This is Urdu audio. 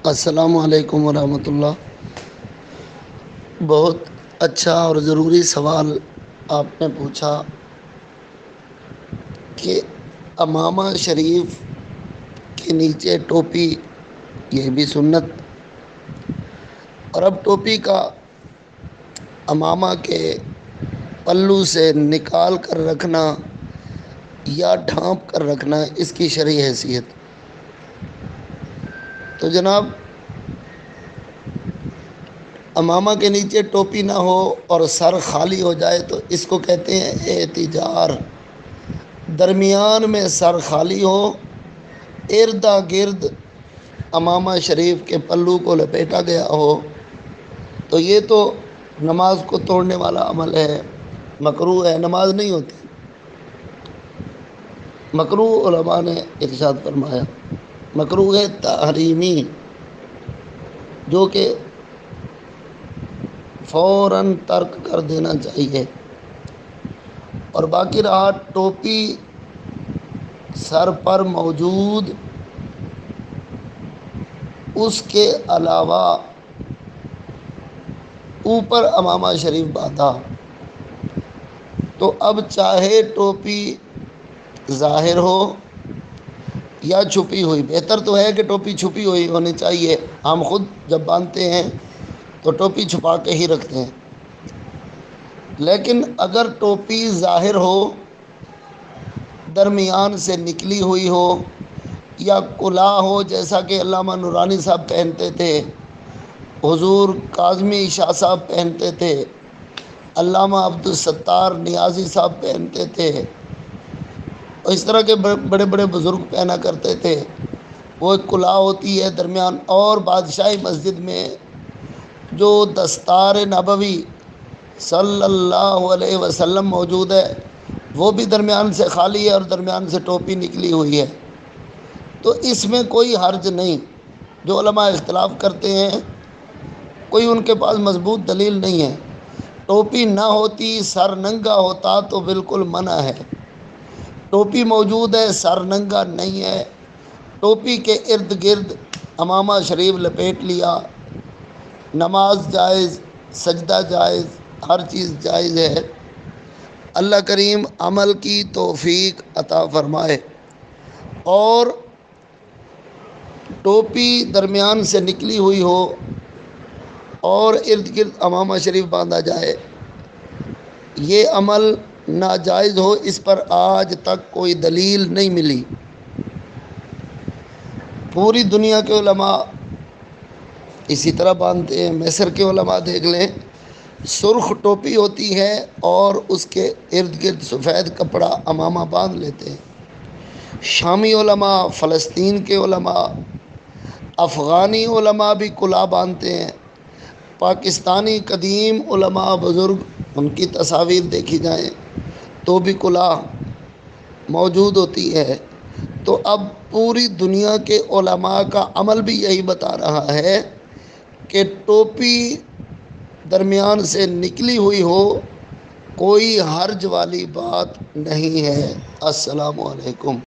السلام علیکم ورحمۃ اللہ۔ بہت اچھا اور ضروری سوال آپ نے پوچھا کہ امامہ شریف کے نیچے ٹوپی یہ بھی سنت، اور اب ٹوپی کا امامہ کے پلو سے نکال کر رکھنا یا ڈھانپ کر رکھنا، اس کی شرعی حیثیت۔ تو جناب، امامہ کے نیچے ٹوپی نہ ہو اور سر خالی ہو جائے تو اس کو کہتے ہیں اعتجار۔ درمیان میں سر خالی ہو، اردا گرد امامہ شریف کے پلو کو لپیٹا گیا ہو، تو یہ تو نماز کو توڑنے والا عمل ہے، مکروہ ہے، نماز نہیں ہوتی۔ مکروہ علماء نے ارشاد فرمایا، مکروہ ہے تحریمی، جو کہ فوراً ترک کر دینا چاہیے۔ اور باقی رہا ٹوپی سر پر موجود، اس کے علاوہ اوپر امامہ شریف باندھا، تو اب چاہے ٹوپی ظاہر ہو یا چھپی ہوئی، بہتر تو ہے کہ ٹوپی چھپی ہوئی ہونی چاہیے۔ ہم خود جب باندھتے ہیں تو ٹوپی چھپا کے ہی رکھتے ہیں، لیکن اگر ٹوپی ظاہر ہو، درمیان سے نکلی ہوئی ہو، یا کلاه ہو جیسا کہ علامہ نورانی صاحب پہنتے تھے، حضور کاظمی شاہ صاحب پہنتے تھے، علامہ عبدالستار نیازی صاحب پہنتے تھے، اس طرح کے بڑے بڑے بزرگ پہنا کرتے تھے، وہ ایک کلاه ہوتی ہے درمیان۔ اور بادشاہی مسجد میں جو دستار نبوی صلی اللہ علیہ وسلم موجود ہے، وہ بھی درمیان سے خالی ہے اور درمیان سے ٹوپی نکلی ہوئی ہے، تو اس میں کوئی حرج نہیں۔ جو علماء اختلاف کرتے ہیں، کوئی ان کے پاس مضبوط دلیل نہیں ہے۔ ٹوپی نہ ہوتی، سر ننگا ہوتا تو بالکل منع ہے۔ ٹوپی موجود ہے، سر ننگا نہیں ہے، ٹوپی کے ارد گرد امامہ شریف لپیٹ لیا، نماز جائز، سجدہ جائز، ہر چیز جائز ہے۔ اللہ کریم عمل کی توفیق عطا فرمائے۔ اور ٹوپی درمیان سے نکلی ہوئی ہو اور ارد گرد امامہ شریف باندھا جائے، یہ عمل ناجائز ہو، اس پر آج تک کوئی دلیل نہیں ملی۔ پوری دنیا کے علماء اسی طرح باندھتے ہیں۔ مصر کے علماء دیکھ لیں، سرخ ٹوپی ہوتی ہے اور اس کے ارد گرد سفید کپڑا امامہ باندھ لیتے ہیں۔ شامی علماء، فلسطین کے علماء، افغانی علماء بھی کلاه باندھتے ہیں۔ پاکستانی قدیم علماء بزرگ، ان کی تصاویر دیکھی جائیں تو بھی کلاه موجود ہوتی ہے۔ تو اب پوری دنیا کے علماء کا عمل بھی یہی بتا رہا ہے کہ ٹوپی درمیان سے نکلی ہوئی ہو، کوئی حرج والی بات نہیں ہے۔ السلام علیکم۔